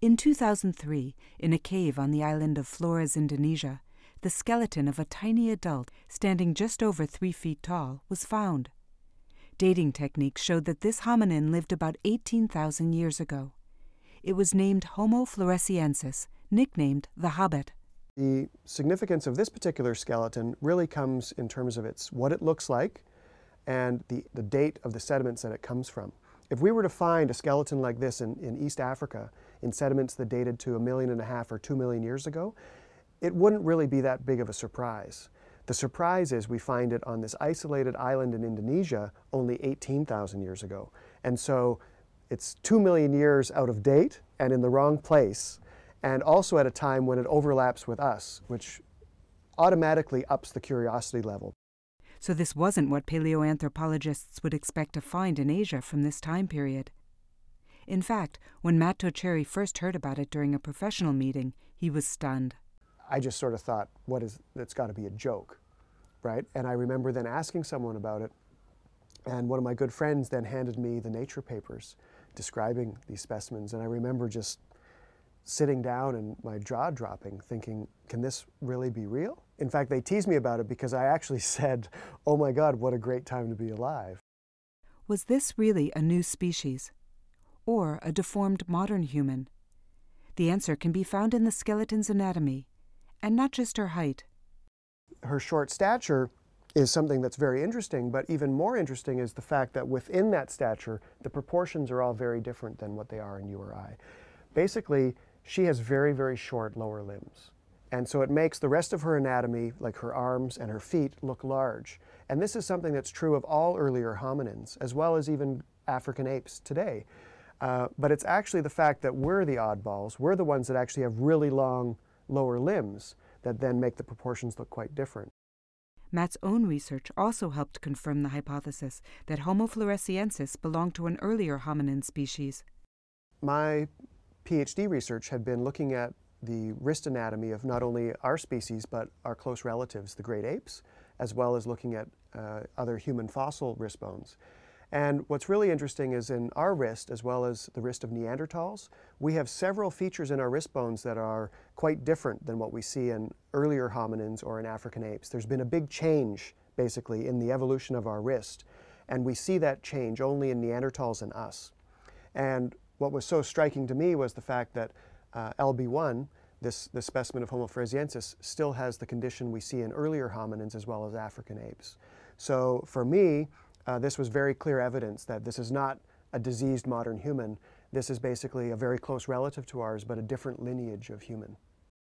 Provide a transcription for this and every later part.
In 2003, in a cave on the island of Flores, Indonesia, the skeleton of a tiny adult, standing just over 3 feet tall, was found. Dating techniques showed that this hominin lived about 18,000 years ago. It was named Homo floresiensis, nicknamed the Hobbit. The significance of this particular skeleton really comes in terms of what it looks like and the date of the sediments that it comes from. If we were to find a skeleton like this in East Africa, in sediments that dated to 1.5 million or 2 million years ago, it wouldn't really be that big of a surprise. The surprise is we find it on this isolated island in Indonesia only 18,000 years ago. And so it's 2 million years out of date and in the wrong place, and also at a time when it overlaps with us, which automatically ups the curiosity level. So this wasn't what paleoanthropologists would expect to find in Asia from this time period. In fact, when Matt Tocheri first heard about it during a professional meeting, he was stunned. I just sort of thought, that's got to be a joke, right? And I remember then asking someone about it, and one of my good friends then handed me the Nature papers describing these specimens, and I remember just sitting down and my jaw dropping, thinking, can this really be real? In fact, they teased me about it because I actually said, oh my God, what a great time to be alive. Was this really a new species? Or a deformed modern human? The answer can be found in the skeleton's anatomy, and not just her height. Her short stature is something that's very interesting, but even more interesting is the fact that within that stature, the proportions are all very different than what they are in you or I. Basically, she has very, very short lower limbs. And so it makes the rest of her anatomy, like her arms and her feet, look large. And this is something that's true of all earlier hominins, as well as even African apes today. But it's actually the fact that we're the oddballs, we're the ones that actually have really long lower limbs that then make the proportions look quite different. Matt's own research also helped confirm the hypothesis that Homo floresiensis belonged to an earlier hominin species. My PhD research had been looking at the wrist anatomy of not only our species but our close relatives, the great apes, as well as looking at other human fossil wrist bones. And what's really interesting is in our wrist, as well as the wrist of Neanderthals, we have several features in our wrist bones that are quite different than what we see in earlier hominins or in African apes. There's been a big change, basically, in the evolution of our wrist, and we see that change only in Neanderthals and us. And what was so striking to me was the fact that LB1, this specimen of Homo floresiensis, still has the condition we see in earlier hominins as well as African apes. So for me, this was very clear evidence that this is not a diseased modern human. This is basically a very close relative to ours, but a different lineage of human.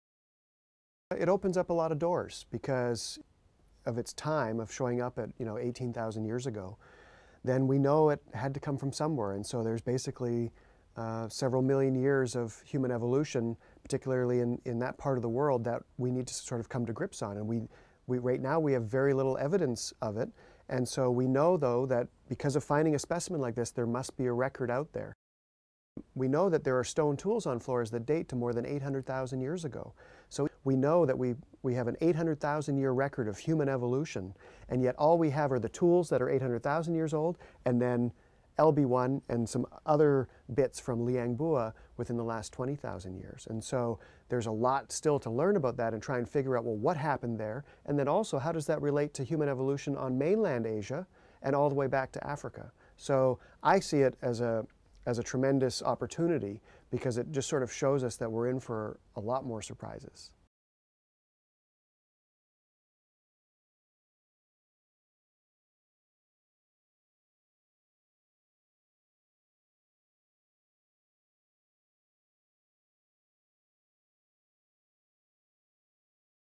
It opens up a lot of doors because of its time of showing up at 18,000 years ago. Then we know it had to come from somewhere, and so there's basically several million years of human evolution, particularly in that part of the world, that we need to sort of come to grips on. And right now we have very little evidence of it. And so we know, though, that because of finding a specimen like this, there must be a record out there. We know that there are stone tools on Flores that date to more than 800,000 years ago. So we know that we have an 800,000 year record of human evolution, and yet all we have are the tools that are 800,000 years old, and then LB1 and some other bits from Liangbua within the last 20,000 years. And so there's a lot still to learn about that and try and figure out, well, what happened there? And then also, how does that relate to human evolution on mainland Asia and all the way back to Africa? So I see it as a tremendous opportunity because it just sort of shows us that we're in for a lot more surprises.